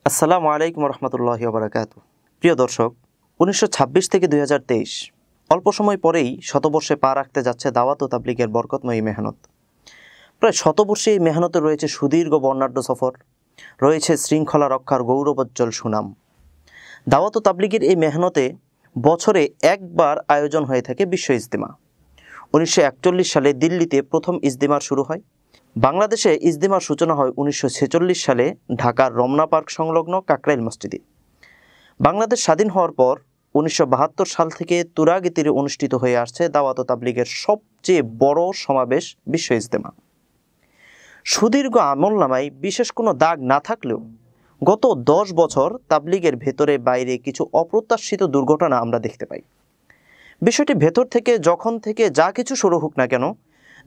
আসসালামু আলাইকুম রহমতুল্লাহি ওয়া বারাকাতুহু। প্রিয় দর্শক, ১৯২৬ থেকে ২০২৩ অল্প সময় পরেই শতবর্ষে পা রাখতে যাচ্ছে দাওয়াত ও তাবলীগের বরকতময়ী মেহনত। প্রায় শতবর্ষে এই মেহনতে রয়েছে সুদীর্ঘ বর্ণাঢ্য সফর, রয়েছে শৃঙ্খলা রক্ষার গৌরবোজ্জ্বল সুনাম। দাওয়াত ও তাবলীগের এই মেহনতে বছরে একবার আয়োজন হয়ে থাকে বিশ্ব ইজতিমা। ১৯৪১ সালে দিল্লিতে প্রথম ইজতিমা শুরু হয়। বাংলাদেশে ইজতিমার সূচনা হয় ১৯৪৬ সালে ঢাকার রমনা পার্ক সংলগ্ন কাকরাইল মসজিদে। বাংলাদেশ স্বাধীন হওয়ার পর ১৯৭২ সাল থেকে তুরাগ তীরে অনুষ্ঠিত হয়ে আসছে দাওয়াত ও তাবলীগের সবচেয়ে বড় সমাবেশ বিশ্ব ইজতেমা। সুদীর্ঘ আমলনামায় বিশেষ কোনো দাগ না থাকলেও গত ১০ বছর তাবলীগের ভেতরে বাইরে কিছু অপ্রত্যাশিত দুর্ঘটনা আমরা দেখতে পাই। বিষয়টি ভেতর থেকে যখন থেকে যা কিছু শুরু হোক না কেন,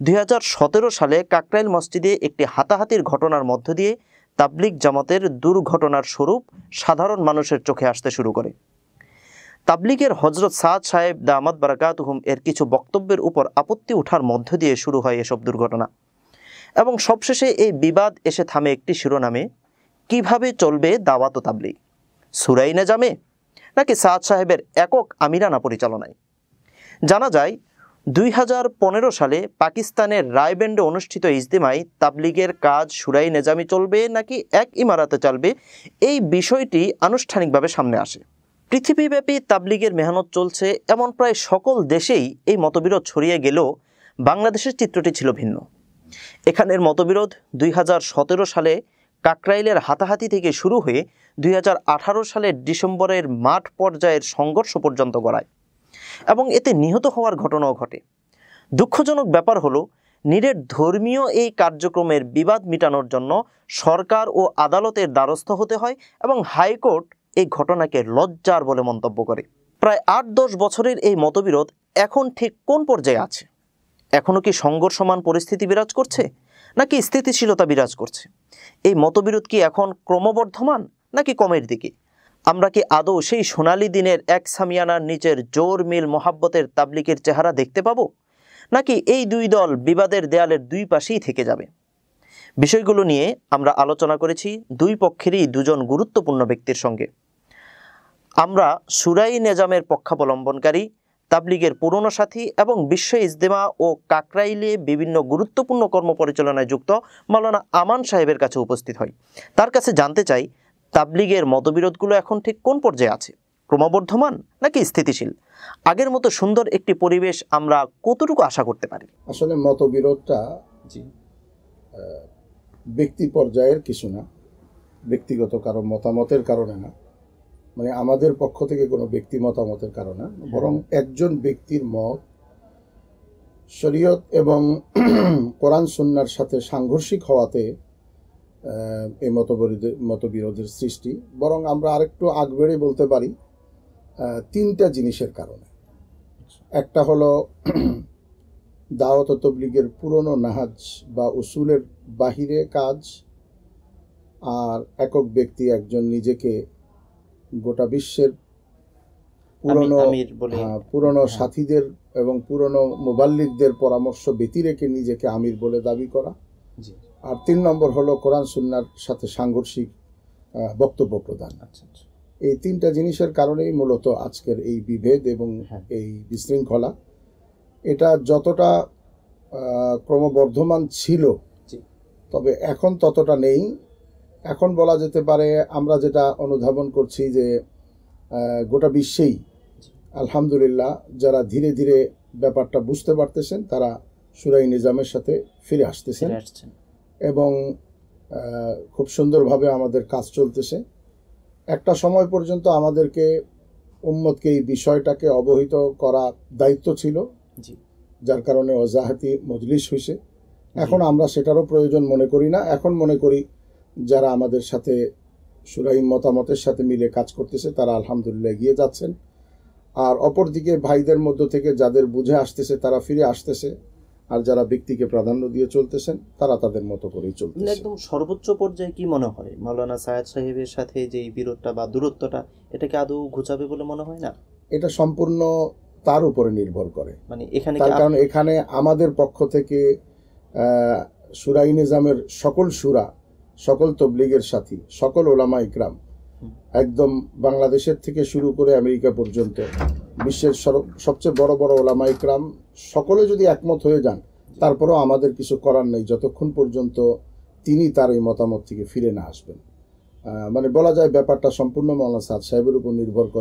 ২০১৭ সালে কাকরাইল মসজিদে একটি হাতাহাতির ঘটনার মধ্য দিয়ে তাবলীগ জামাতের দুর্ঘটনার স্বরূপ সাধারণ মানুষের চোখে আসতে শুরু করে। তাবলীগের হজরত সাদ সাহেব দামাত বারাকাতুহুম এর কিছু বক্তব্যের উপর আপত্তি ওঠার মধ্য দিয়ে শুরু হয় এসব দুর্ঘটনা, এবং সবশেষে এই বিবাদ এসে থামে একটি শিরোনামে: কিভাবে চলবে দাওয়াত ও তাবলীগ, সূরা নেজামে নাকি সাদ সাহেবের একক আমিরানা পরিচালনায়? জানা যায় ২০১৫ সালে পাকিস্তানের রায়বেন্ডে অনুষ্ঠিত ইজতিমায় তাবলীগের কাজ সূরা নেজামি চলবে নাকি এক ইমারাতে চলবে, এই বিষয়টি আনুষ্ঠানিকভাবে সামনে আসে। পৃথিবীব্যাপী তাবলীগের মেহনত চলছে এমন প্রায় সকল দেশেই এই মতবিরোধ ছড়িয়ে গেলেও বাংলাদেশের চিত্রটি ছিল ভিন্ন। এখানের মতবিরোধ ২০১৭ সালে কাকরাইলের হাতাহাতি থেকে শুরু হয়ে ২০১৮ সালের ডিসেম্বরের মাঠ পর্যায়ের সংঘর্ষ পর্যন্ত গড়ায়, এবং এতে নিহত হওয়ার ঘটনাও ঘটে। দুঃখজনক ব্যাপার হলো, নিরেট ধর্মীয় এই কার্যক্রমের বিবাদ মিটানোর জন্য সরকার ও আদালতের দ্বারস্থ হতে হয়, এবং হাইকোর্ট এই ঘটনাকে লজ্জার বলে মন্তব্য করে। প্রায় ৮-১০ বছরের এই মতবিরোধ এখন ঠিক কোন পর্যায়ে আছে? এখনও কি সংঘর্ষমান পরিস্থিতি বিরাজ করছে নাকি স্থিতিশীলতা বিরাজ করছে? এই মতবিরোধ কি এখন ক্রমবর্ধমান নাকি কমের দিকে? আমরা কি আদৌ সেই সোনালী দিনের এক সামিয়ানার নিচের জোর মিল মোহাব্বতের তাবলীগের চেহারা দেখতে পাবো, নাকি এই দুই দল বিবাদের দেয়ালের দুই পাশেই থেকে যাবে? বিষয়গুলো নিয়ে আমরা আলোচনা করেছি দুই পক্ষেরই দুজন গুরুত্বপূর্ণ ব্যক্তির সঙ্গে। আমরা সূরা নেজামের পক্ষাবলম্বনকারী, তাবলীগের পুরনো সাথী এবং বিশ্ব ইজতেমা ও কাকরাইলে বিভিন্ন গুরুত্বপূর্ণ কর্ম পরিচালনায় যুক্ত মাওলানা আমান সাহেবের কাছে উপস্থিত হই। তার কাছে জানতে চাই, তাবলীগের মতবিরোধগুলো এখন ঠিক কোন পর্যায়ে আছে? ক্রমবর্ধমান নাকি স্থিতিশীল? আগের মতো সুন্দর একটি পরিবেশ আমরা কতটুকু আশা করতে পারি? আসলে মতবিরোধটা ব্যক্তি পর্যায়ের কিছু না, ব্যক্তিগত কারো মতামতের কারণে না, মানে আমাদের পক্ষ থেকে কোনো ব্যক্তি মতামতের কারণে, বরং একজন ব্যক্তির মত শরীয়ত এবং কোরআন সুন্নাহর সাথে সাংঘর্ষিক হওয়াতে এই মতবিরোধের সৃষ্টি। বরং আমরা আরেকটু আগ বেড়ে বলতে পারি 3টা জিনিসের কারণে। একটা হলো দাওয়াত ও তাবলীগের পুরনো নাহাজ বা উসুলের বাহিরে কাজ, আর একক ব্যক্তি একজন নিজেকে গোটা বিশ্বের পুরনো সাথীদের এবং পুরনো মুবাল্লিগদের পরামর্শ ব্যতি রেখে নিজেকে আমির বলে দাবি করা। আর 3 নম্বর হলো কোরআন সুন্নাহর সাথে সাংঘর্ষিক বক্তব্য প্রদান। এই 3টা জিনিসের কারণেই মূলত আজকের এই বিভেদ এবং এই বিশৃঙ্খলা। এটা যতটা ক্রমবর্ধমান ছিল, তবে এখন ততটা নেই। এখন বলা যেতে পারে আমরা যেটা অনুধাবন করছি যে গোটা বিশ্বেই আলহামদুলিল্লাহ যারা ধীরে ধীরে ব্যাপারটা বুঝতে পারতেছেন, তারা সূরা নিজামের সাথে ফিরে আসতেছেন এবং খুব সুন্দরভাবে আমাদের কাজ চলতেছে। একটা সময় পর্যন্ত আমাদেরকে উম্মতকে এই বিষয়টাকে অবহিত করা দায়িত্ব ছিল, যার কারণে ওজাহাতি মজলিস হয়েছে। এখন আমরা সেটারও প্রয়োজন মনে করি না। এখন মনে করি যারা আমাদের সাথে সূরাই মতামতের সাথে মিলে কাজ করতেছে তারা আলহামদুলিল্লাহ এগিয়ে যাচ্ছেন, আর অপরদিকে ভাইদের মধ্য থেকে যাদের বুঝে আসতেছে তারা ফিরে আসতেছে, আর যারা ব্যক্তিকে প্রাধান্য দিয়ে চলতেছেন তারা তাদের মতো করেই চলতেছে। একদম সর্বোচ্চ পর্যায়ে কি মনে হয় মাওলানা সায়েদ সাহেবের সাথে যে বিরোধটা বা দূরত্বটা, এটাকে আদৌ ঘুচাবে বলে মনে হয় না? এটা সম্পূর্ণ তার উপরে নির্ভর করে। মানে এখানে কারণ এখানে আমাদের পক্ষ থেকে সূরা নিজামের সকল সূরা, সকল তাবলীগের সাথী, সকল উলামা ইকরাম একদম বাংলাদেশের থেকে শুরু করে আমেরিকা পর্যন্ত বিশ্বের সবচেয়ে বড় বড় ওলামা ইকরাম সকলে যদি একমত হয়ে যান, তারপরেও আমাদের কিছু করার নেই যতক্ষণ পর্যন্ত তিনি তার এই মতামত থেকে ফিরে না আসবেন। মানে বলা যায় ব্যাপারটা সম্পূর্ণ মাওলানা সাদ সাহেবের উপর নির্ভর করে।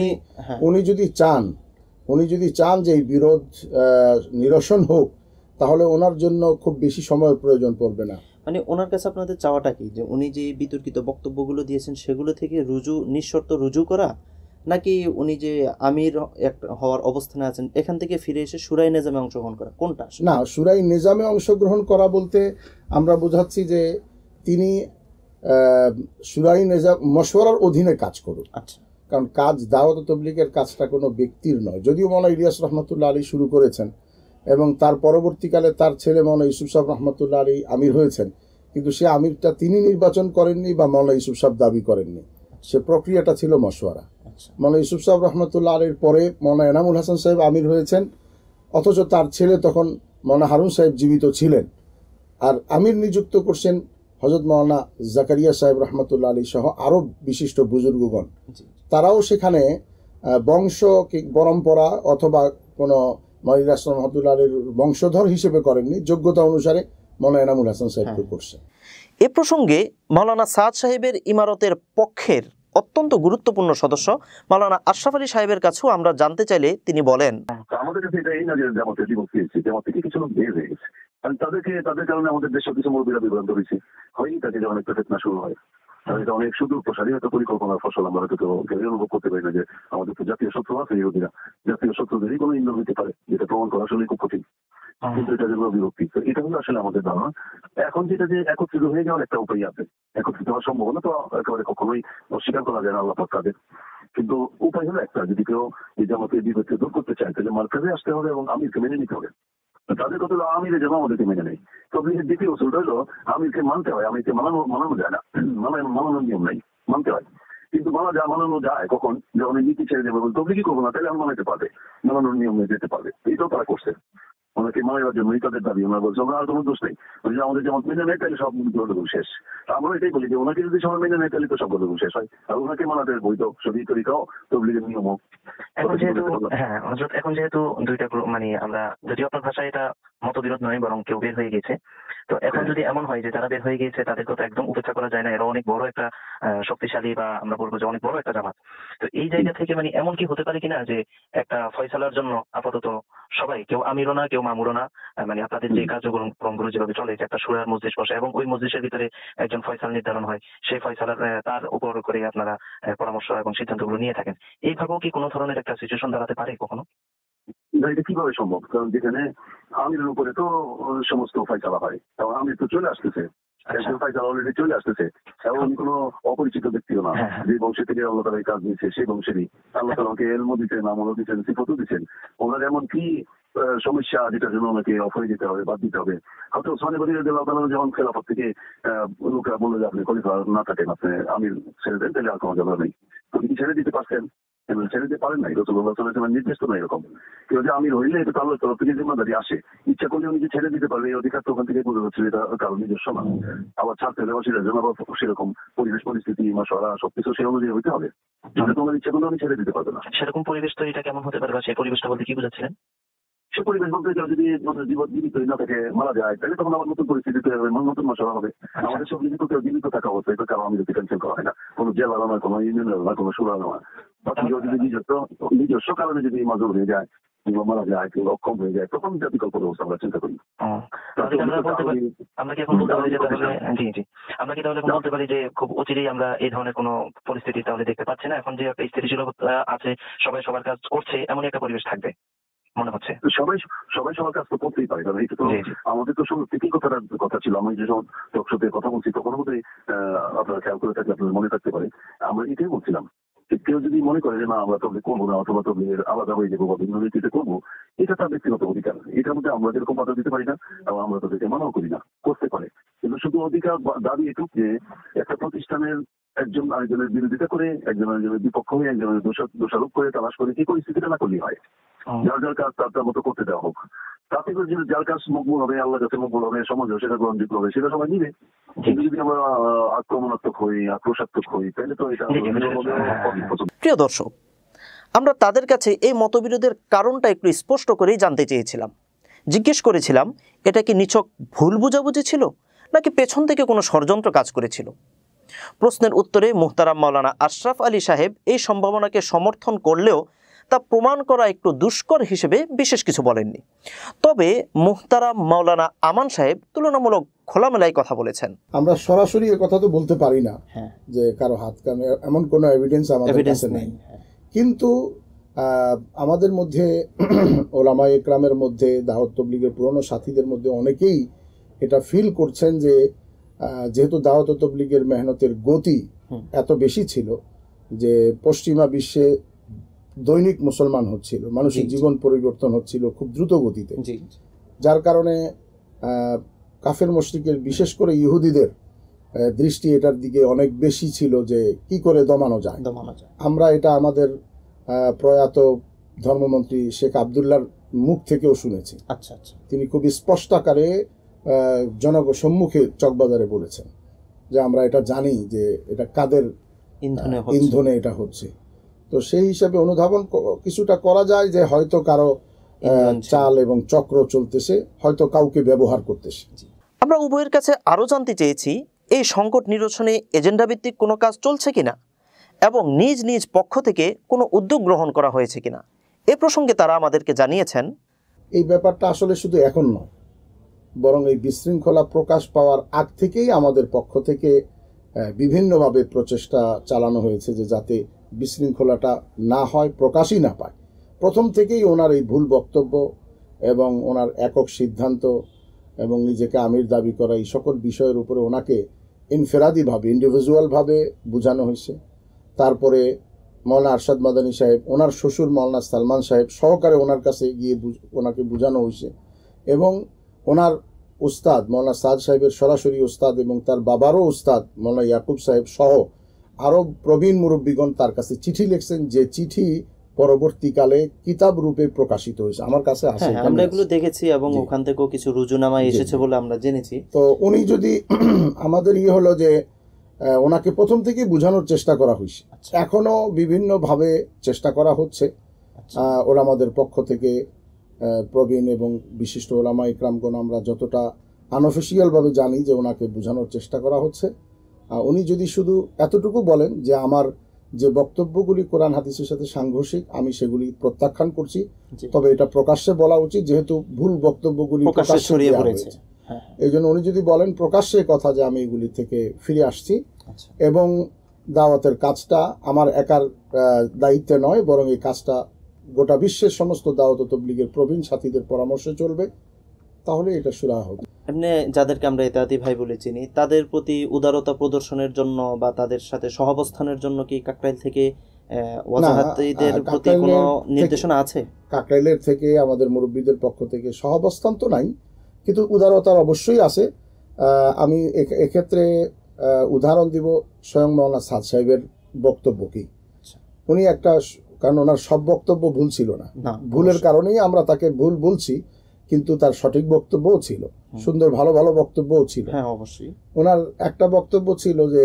উনি যদি চান যে এই বিরোধ নিরসন হোক, তাহলে ওনার জন্য খুব বেশি সময় প্রয়োজন পড়বে না। মানে ওনার কাছে আপনাদের চাওয়াটা কি, যে উনি যে বিতর্কিত বক্তব্যগুলো দিয়েছেন সেগুলো থেকে নিঃশর্ত রুজু করা, নাকি উনি যে আমির হওয়ার অবস্থানে আছেন এখান থেকে ফিরে এসে শুরাই নিজামে অংশগ্রহণ করা, কোনটা? না, শুরাই নিজামে অংশগ্রহণ করা বলতে আমরা বোঝাচ্ছি যে তিনি শুরাই নিজাম মশওয়ারার অধীনে কাজ করুন। আচ্ছা, কারণ কাজ দাওয়াত তাবলীগের কাজটা কোনো ব্যক্তির নয়। যদিও মাওলানা ইলিয়াস রহমতুল্লাহ আলী শুরু করেছেন এবং তার পরবর্তীকালে তার ছেলে মাওলানা ইউসুফ সাহেব রহমতুল্লাহ আলী আমির হয়েছেন, কিন্তু সে আমিরটা তিনি নির্বাচন করেননি বা মাওলানা ইউসুফ সাহেব দাবি করেননি। সে প্রক্রিয়াটা ছিল মশওয়ারা। মাওলানা ইউসুফ সাহেব রহমতুল্লাহ আলীর পরে মাওলানা এনামুল হাসান সাহেব আমির হয়েছেন, অথচ তার ছেলে তখন মাওলানা হারুন সাহেব জীবিত ছিলেন। আর আমির নিযুক্ত করছেন হযরত মাওলানা জাকারিয়া সাহেব রহমতুল্লাহ আলী সহ আরও বিশিষ্ট বুজুর্গগণ। তারাও সেখানে বংশ পরম্পরা অথবা কোনো মাওলানা ইলিয়াস রহমতুল্লাহ আলীর বংশধর হিসেবে করেননি, যোগ্যতা অনুসারে মাওলানা এনামুল হাসান সাহেবকে করছে। এ প্রসঙ্গে মাওলানা সাদ সাহেবের ইমারতের পক্ষের অত্যন্ত গুরুত্বপূর্ণ সদস্য মাওলানা আশরাফ আলী সাহেবের কাছেও আমরা জানতে চাইলে তিনি বলেন, আমাদের কাছে এটা এই না যে জামাতের বিভক্তি হয়েছে, জামাত থেকে কিছু লোক বের হয়ে গেছে, কারণ তাদের কারণে আমাদের দেশের কিছু মুরব্বীরা বিভ্রান্ত হয়েছে। হয়ই তাকে যখন একটা ফেতনা শুরু হয়, তাহলে এটা অনেক সুদূর প্রসারী হয়তো পরিকল্পনার ফসল। আমরা হয়তো অনুভব করতে পারি না যে আমাদের তো জাতীয় শত্রু আছে ইহুদিরা, জাতীয় শত্রুদেরই কোনো ইন্ধন হতে পারে, যেটা প্রমাণ করা আসলে খুব কঠিন। কিন্তু এটা যেগুলো বিভক্তি, তো এটা হলো আসলে আমাদের ধারণা। এখন যেটা যে একত্রিত হয়ে যাওয়ার একটা উপায় আছে, একত্রিত হওয়ার সম্ভাবনা তো একেবারে কখনোই অস্বীকার করা যায় না আল্লাহ পাক তাদের। কিন্তু উপায় হলো একটা, যদি কেউ এই জামাতের বিভক্তি দূর করতে চায় তাহলে মার্কাজে আসতে হবে এবং আমিরকে মেনে নিতে হবে। তাদের কথা হলো আমিরে যেন আমাদেরকে মেনে নেয়। তবে দ্বিতীয় ওসুলটা হলো আমিরকে মানতে হয়, আমিরকে মানানো যায় না, মানানোর নিয়ম নাই, মানতে হয়। কিন্তু মানানো যায় কখন, যখন নীতি ছেড়ে দেবে, তবে কি করবো না, তাহলে আমি মানাতে পারবে, মানানোর নিয়ম নিয়ে যেতে পারবে। এইটাও তারা করছে, ওনাকে মানাবার জন্যই তাদের দাবি। ওনারা বলছে আমরা আর কোনো দোষ নেই, আমাদের যেমন মেনে নেয় তাহলে সব গণ্ডগোল শেষ। আমরা এটাই বলি যে ওনাকে যদি সবাই মেনে নেয় তাহলে তো সব গণ্ডগোল শেষ হয়। আর ওনাকে মানাতে বৈধ শরীর তরিকাও তবলিগের নিয়মও। এখন যেহেতু দুইটা মানে আমরা যদিও আপনার ভাষায় এটা মতবিরোধ নয়, বরং কেউ বের হয়ে গেছে, তো এখন যদি এমন হয় যে তারা বের হয়ে গিয়েছে, তাদেরকে তো একদম উপেক্ষা করা যায় না, এরা অনেক বড় একটা শক্তিশালী বা আমরা বলবো যে অনেক বড় একটা জামাত। তো এই জায়গা থেকে মানে এমন কি হতে পারে কিনা যে একটা ফয়সালার জন্য আপাতত সবাই, কেউ আমিরও না কেউ মামুরও না, মানে আপনাদের যে কার্যক্রমগুলো যেভাবে চলে, যে একটা সুরার মজলিস বসে এবং ওই মজলিসের ভিতরে একজন ফয়সাল নির্ধারণ হয়, সেই ফয়সালার তার উপর করে আপনারা পরামর্শ এবং সিদ্ধান্তগুলো নিয়ে থাকেন, এইভাবেও কি কোনো ধরনের একটা সিচুয়েশন দাঁড়াতে পারে কখনো? এটা কিভাবে সম্ভব? কারণ যেখানে আমিরের উপরে তো সমস্ত ফয়সালা হয়, এবং আমির তো চলে আসতেছে, ফয়সালা অলরেডি চলে আসতেছে, এবং কোনো অপরিচিত ব্যক্তিও না, যে বংশ থেকে আল্লাহ তাআলা এই কাজ দিয়েছে সেই বংশেরই আল্লাহ তাআলা ওকে এলমও দিচ্ছেন, আমলও দিচ্ছেন, সিফতও দিচ্ছেন। ওনার এমন কি সমস্যা যেটার জন্য ওনাকে অফ হয়ে যেতে হবে, বাদ দিতে হবে? হয়তো ওসমান গনি রাদিয়াল্লাহু তাআলা যখন খেলাফত থেকে লোকেরা বললো যে আপনি খলিফা না থাকেন, আপনি আমির ছেড়ে দেন, তাহলে আর কোনো ঝগড়া নেই। আপনি কি ছেড়ে দিতে পারছেন? ছেড়ে দিতে পারেন নাই, রাসূলুল্লাহ সাল্লাল্লাহু আলাইহি ওয়াসাল্লাম নির্দেশ তো না এরকম। কেউ যে আমির হইলে এটা আল্লাহর তরফ থেকে জিম্মাদারি আসে, ইচ্ছা করলে উনি যে ছেড়ে দিতে পারবে এই অধিকার তো ওখান থেকে বোঝা যাচ্ছে, এটা কারণ নিজস্ব না। আবার ছাড়তে হলে সেটার জন্য আবার সেরকম পরিবেশ পরিস্থিতি মশলা সবকিছু সেই অনুযায়ী হইতে হবে। তোমার ইচ্ছা করলে আমি ছেড়ে দিতে পারবে না। সেরকম পরিবেশ তৈরিটা কেমন হতে পারে, বা সেই পরিবেশটা বলতে কি বুঝাচ্ছিলেন? সে পরিবেশ বলতে যদি জীবিত না থাকে, মারা যায়, তাহলে তখন আবার নতুন পরিস্থিতি তৈরি হবে, নতুন মশলা হবে। আমাদের সব জীবিত থাকা অবস্থায় তো কারো আমি যদি ক্যান্সেল করা হয় না, কোনো জেলা না, কোনো ইউনিয়নের না, কোনো সুরা না। যদি নিজস্ব কারণে যদি মাজুর হয়ে যায় কিংবা মারা যায় কিংবা অক্ষম হয়ে যায়, তখন জাতিকল্প ব্যবস্থা আমরা চিন্তা করি। আমরা কি এখন বলতে পারি যে আমরা কি তাহলে বলতে পারি যে খুব অচিরেই আমরা এই ধরনের কোনো পরিস্থিতি তাহলে দেখতে পাচ্ছি না? এখন যে একটা স্থিতিশীলতা আছে, সবাই সবার কাজ করছে, এমন একটা পরিবেশ থাকবে মনে হচ্ছে। সবাই সবার কাজ তো করতেই পারে, কারণ এটা তো আমাদের তো শুরু থেকেই কথা ছিল। আমি যে সব টকশোতে কথা বলছি তখন বোধহয় আপনারা খেয়াল করে থাকলে আপনাদের মনে থাকতে পারে, আমরা এটাই বলছিলাম। কেউ যদি মনে করে যে না আমরা তবলিগ করবো না, অথবা তবলিগের আলাদা হয়ে যাবো বা ভিন্ন নীতিতে করবো, এটা তার ব্যক্তিগত অধিকার। এটার মধ্যে আমরা যেরকম বাধা দিতে পারি না এবং আমরা তাদেরকে মানাও করি না, করতে পারে। কিন্তু শুধু অধিকার দাবি এটুক যে একটা প্রতিষ্ঠানের একজন আরেকজনের বিরোধিতা করে, একজন আরেকজনের বিপক্ষ হয়ে, একজনের দোষারোপ করে তালাশ করে এই পরিস্থিতিটা না করলেই হয়। যার যার কাজ তার মতো করতে দেওয়া হোক। তাতে করে যদি যার কাজ মকবুল হবে, আল্লাহর কাছে মকবুল হবে, সমাজে সেটা গ্রহণযোগ্য হবে, সেটা সবাই নিবে। কিন্তু যদি আমরা আক্রমণাত্মক হই, আক্রোশাত্মক হই, তাহলে তো এটা প্রিয় দর্শক, আমরা তাদের কাছে এই মতবিরোধের কারণটা একটু স্পষ্ট করেই জানতে চেয়েছিলাম। জিজ্ঞেস করেছিলাম, এটা কি নিছক ভুল বুঝাবুঝি ছিল, নাকি পেছন থেকে কোনো ষড়যন্ত্র কাজ করেছিল? প্রশ্নের উত্তরে মুহতারাম মাওলানা আশরাফ আলী সাহেব এই সম্ভাবনাকে সমর্থন করলেও তা প্রমাণ করা একটু দুষ্কর হিসেবে বিশেষ কিছু বলেননি। তবে মুহতারাম মাওলানা আমান সাহেব তুলনামূলক খোলামেলায় কথা বলেছেন। আমরা সরাসরি এ কথা তো বলতে পারি না যে কারো হাত কামে, এমন কোনো এভিডেন্স আমাদের কাছে নেই। কিন্তু আমাদের মধ্যে ওলামায়ে ইকরামের মধ্যে, দাওয়াত তাবলীগের পুরনো সাথীদের মধ্যে অনেকেই এটা ফিল করছেন যে যেহেতু দাওয়াত তাবলীগের মেহনতের গতি এত বেশি ছিল যে পশ্চিমা বিশ্বে দৈনিক মুসলমান হচ্ছিল, মানুষের জীবন পরিবর্তন হচ্ছিল খুব দ্রুত গতিতে, যার কারণে কাফের মুশরিকের, বিশেষ করে ইহুদিদের দৃষ্টি এটার দিকে অনেক বেশি ছিল যে কি করে দমানো যায়। আমরা এটা আমাদের প্রয়াত ধর্মমন্ত্রী শেখ আবদুল্লাহর মুখ থেকেও শুনেছি। আচ্ছা আচ্ছা, তিনি খুব স্পষ্ট আকারে সম্মুখে চকবাজারে বলেছেন যে আমরা এটা জানি যে এটা কাদের ইন্ধনে এটা হচ্ছে। তো সেই হিসাবে অনুধাবন কিছুটা করা যায় যে হয়তো কারো চাল এবং চক্র চলতেছে, হয়তো কাউকে ব্যবহার করতেছে। আমরা উভয়ের কাছে আরও জানতে চেয়েছি, এই সংকট নিরসনে এজেন্ডা ভিত্তিক কোনো কাজ চলছে কিনা এবং নিজ নিজ পক্ষ থেকে কোনো উদ্যোগ গ্রহণ করা হয়েছে কিনা। এ প্রসঙ্গে তারা আমাদেরকে জানিয়েছেন, এই ব্যাপারটা আসলে শুধু এখন নয়, বরং এই বিশৃঙ্খলা প্রকাশ পাওয়ার আগ থেকেই আমাদের পক্ষ থেকে বিভিন্নভাবে প্রচেষ্টা চালানো হয়েছে যে যাতে বিশৃঙ্খলাটা না হয়, প্রকাশই না পায়। প্রথম থেকেই ওনার এই ভুল বক্তব্য এবং ওনার একক সিদ্ধান্ত এবং নিজেকে আমির দাবি করা, এই সকল বিষয়ের উপরে ওনাকে ইনফেরাদিভাবে, ইন্ডিভিজুয়ালভাবে বোঝানো হয়েছে। তারপরে মৌলানা আরশাদ মাদানী সাহেব, ওনার শ্বশুর মৌলানা সালমান সাহেব সহকারে ওনার কাছে গিয়ে ওনাকে বোঝানো হয়েছে এবং ওনার উস্তাদ মৌলানা সাদ সাহেবের সরাসরি উস্তাদ এবং তার বাবারও উস্তাদ মৌলানা ইয়াকুব সাহেব সহ আরও প্রবীণ মুরব্বীগণ তার কাছে চিঠি লিখছেন, যে চিঠি পরবর্তীকালে কিতাব রূপে প্রকাশিত হয়েছে। আমার কাছে আছে, আমরা এগুলো দেখেছি এবং ওখান থেকেও কিছু রুজুনামা এসেছে বলে আমরা জেনেছি। তো উনি যদি আমাদের হলো যে ওনাকে প্রথম থেকেই বোঝানোর চেষ্টা করা হয়েছে, এখনো বিভিন্নভাবে চেষ্টা করা হচ্ছে ওলামাদের পক্ষ থেকে। প্রবীণ এবং বিশিষ্ট ওলামা ইকরামগণ আমরা যতটা আনঅফিসিয়ালভাবে জানি যে ওনাকে বোঝানোর চেষ্টা করা হচ্ছে। উনি যদি শুধু এতটুকু বলেন যে আমার যে বক্তব্যগুলি কোরআন হাদিসের সাথে সাংঘর্ষিক, আমি সেগুলি প্রত্যাখ্যান করছি, তবে এটা প্রকাশ্যে বলা উচিত, যেহেতু ভুল বক্তব্যগুলি প্রকাশ্যে ছড়িয়ে পড়েছে। এই জন্য উনি যদি বলেন প্রকাশ্যে কথা যে আমি এগুলি থেকে ফিরে আসছি এবং দাওয়াতের কাজটা আমার একার দায়িত্বে নয়, বরং এই কাজটা গোটা বিশ্বের সমস্ত দাওয়াত তাবলীগের প্রবীণ সাথীদের পরামর্শে চলবে, তাহলে এটা সুরাহা হবে। এমনি যাদেরকে আমরা ইতাতি ভাই বলে চিনি, তাদের প্রতি উদারতা প্রদর্শনের জন্য বা তাদের সাথে সহাবস্থানের জন্য কি কাকরাইল থেকে ওয়াজাহাতীদের প্রতি কোনো নির্দেশনা আছে? কাকরাইলের থেকে আমাদের মুরব্বীদের পক্ষ থেকে সহাবস্থান তো নাই, কিন্তু উদারতার অবশ্যই আছে। আমি এক্ষেত্রে উদাহরণ দিব স্বয়ং মৌলানা সাদ সাহেবের বক্তব্যকেই। উনি একটা, কারণ ওনার সব বক্তব্য ভুল ছিল না, ভুলের কারণেই আমরা তাকে ভুল বলছি, কিন্তু তার সঠিক বক্তব্যও ছিল, সুন্দর ভালো ভালো বক্তব্যও ছিল। হ্যাঁ, অবশ্যই। ওনার একটা বক্তব্য ছিল যে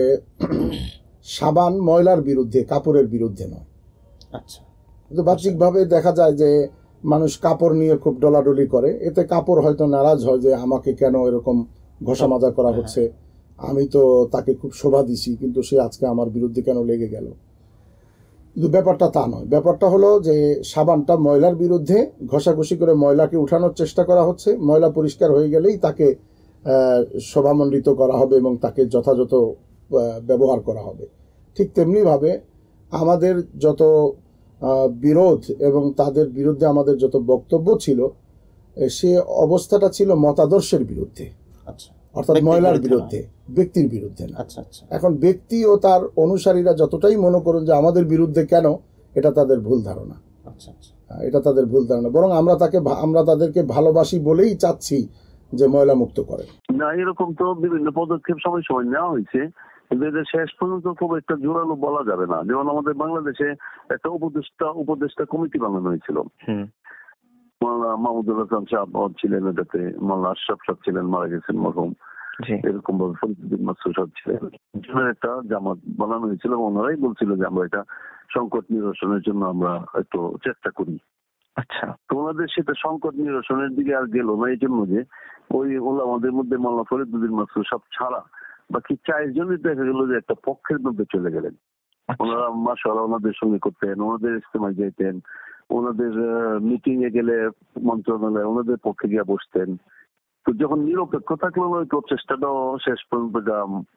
সাবান ময়লার বিরুদ্ধে, কাপড়ের বিরুদ্ধে নয়। আচ্ছা, কিন্তু বাহ্যিকভাবে দেখা যায় যে মানুষ কাপড় নিয়ে খুব ডলাডলি করে, এতে কাপড় হয়তো নারাজ হয় যে আমাকে কেন এরকম ঘষা মাজা করা হচ্ছে, আমি তো তাকে খুব শোভা দিছি, কিন্তু সে আজকে আমার বিরুদ্ধে কেন লেগে গেল। কিন্তু ব্যাপারটা তা নয়, ব্যাপারটা হলো যে সাবানটা ময়লার বিরুদ্ধে, ঘষাঘষি করে ময়লাকে উঠানোর চেষ্টা করা হচ্ছে, ময়লা পরিষ্কার হয়ে গেলেই তাকে শোভামণ্ডিত করা হবে এবং তাকে যথাযথ ব্যবহার করা হবে। ঠিক তেমনিভাবে আমাদের যত বিরোধ এবং তাদের বিরুদ্ধে আমাদের যত বক্তব্য ছিল, সে অবস্থাটা ছিল মতাদর্শের বিরুদ্ধে, অর্থাৎ ময়লার বিরুদ্ধে, ব্যক্তির বিরুদ্ধে না। এখন ব্যক্তি ও তার অনুসারীরা যতটাই মনে করুন যে আমাদের বিরুদ্ধে কেন, এটা তাদের ভুল ধারণা। এটা তাদের ভুল ধারণা, বরং আমরা তাদেরকে ভালোবাসি বলেই চাচ্ছি যে ময়লা মুক্ত করে। না, এরকম তো বিভিন্ন পদক্ষেপ সময় সময় নেওয়া হয়েছে, কিন্তু এদের শেষ পর্যন্ত খুব একটা জোরালো বলা যাবে না। যেমন আমাদের বাংলাদেশে একটা উপদেষ্টা কমিটি বানানো হয়েছিল, মাওলানা মাহমুদুল হাসান সাহেব ছিলেন এটাতে, মাওলানা আশরাফ সাহেব ছিলেন, মারা গেছেন মরহুম। জি এরকম ভাবে ফরিদুদ্দিন মাসুদ সাহেব ছিলেন। জনের একটা জামাত বানানো হয়েছিল, ওনারাই বলছিল যে আমরা এটা সংকট নিরসনের জন্য আমরা একটু চেষ্টা করি। আচ্ছা তো ওনাদের সেটা সংকট নিরসনের দিকে আর গেল না, এই জন্য যে ওই ওলামাদের মধ্যে মাওলানা ফরিদুদ্দিন মাসুদ সাহেব ছাড়া বাকি 4 জনই দেখা গেল যে একটা পক্ষের মধ্যে চলে গেলেন। ওনারা মাশাআল্লাহ ওনাদের সঙ্গে করতেন, ওনাদের ইজতেমায় যেতেন, ওনাদের মিটিং এ গেলে মন্ত্রণালয়ে ওনাদের পক্ষে গিয়ে বসতেন। তো যখন নিরপেক্ষ থাকলো না, ওই প্রচেষ্টাটাও শেষ পর্যন্ত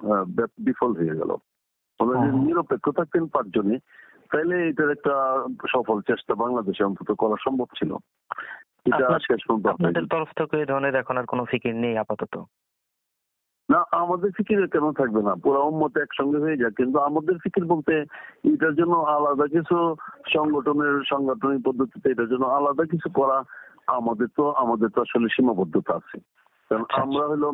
বিফল হয়ে গেল। ওনাদের নিরপেক্ষ থাকতেন 5 জনে, তাইলে এটার একটা সফল চেষ্টা বাংলাদেশে অন্তত করা সম্ভব ছিল। এটা শেষ পর্যন্ত আপনাদের তরফ থেকে এই ধরনের এখন আর কোনো ফিকির নেই আপাতত? না, আমাদের ফিকির কেন থাকবে না, পুরো উম্মত একসঙ্গে হয়ে যায়। কিন্তু আমাদের ফিকির বলতে এটার জন্য আলাদা কিছু সাংগঠনিক পদ্ধতিতে এটার জন্য আলাদা কিছু করা আমাদের তো আসলে সীমাবদ্ধতা আছে। কারণ আমরা হলো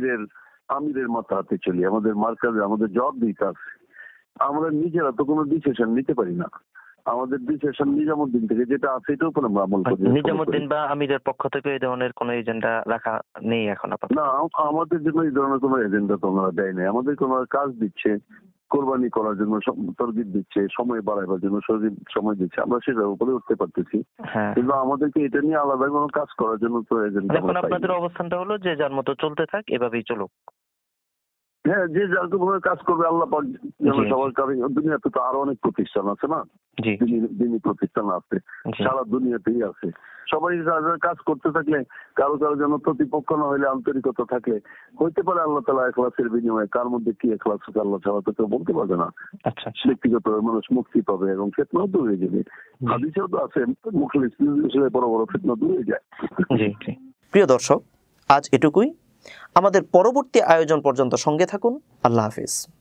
আমিরের মাথা হাতে চলি, আমাদের মার্কাজে আমাদের জবাবদিহিতা আছে। আমরা নিজেরা তো কোনো ডিসিশন নিতে পারি না, আমাদের ডিসিশন নিজামুদ্দিন থেকে যেটা আছে এটার উপর আমরা আমল করি। নিজামুদ্দিন বা আমিরের পক্ষ থেকে এই ধরনের কোনো এজেন্ডা রাখা নেই এখন আপাতত? না, আমাদের জন্য এই ধরনের কোনো এজেন্ডা তো ওনারা দেয় নাই। আমাদের কোনো কাজ দিচ্ছে, কোরবানি করার জন্য তরগিব দিচ্ছে, সময় বাড়াবার জন্য সময় দিচ্ছে, আমরা সেটার উপরে উঠতে পারতেছি। কিন্তু আমাদেরকে এটা নিয়ে আলাদা কোনো কাজ করার জন্য তো এজেন্ডা। এখন আপনাদের অবস্থানটা হলো যে যার মতো চলতে থাক, এভাবেই চলুক। হ্যাঁ, যে যার ভাবে কাজ করবে আল্লাহ পাক যেন সবার কাছে। দুনিয়াতে তো আরো অনেক প্রতিষ্ঠান আছে না, দিনী প্রতিষ্ঠান আছে, সারা দুনিয়াতেই আছে। সবাই কাজ করতে থাকলে কারো যেন প্রতিপক্ষ না হইলে আন্তরিকতা থাকলে হইতে পারে আল্লাহ তাআলা ইখলাসের বিনিময়ে। কার মধ্যে কি ইখলাস আছে আল্লাহ ছাড়া তো কেউ বলতে পারবে না। ব্যক্তিগত মানুষ মুক্তি পাবে এবং ফিতনাও দূর হয়ে যাবে। হাদিসেও তো আছে মুখলিস হিসেবে বড় বড় ফিতনা দূর হয়ে যায়। প্রিয় দর্শক, আজ এটুকুই। আমাদের পরবর্তী আয়োজন পর্যন্ত সঙ্গে থাকুন। আল্লাহ হাফেজ।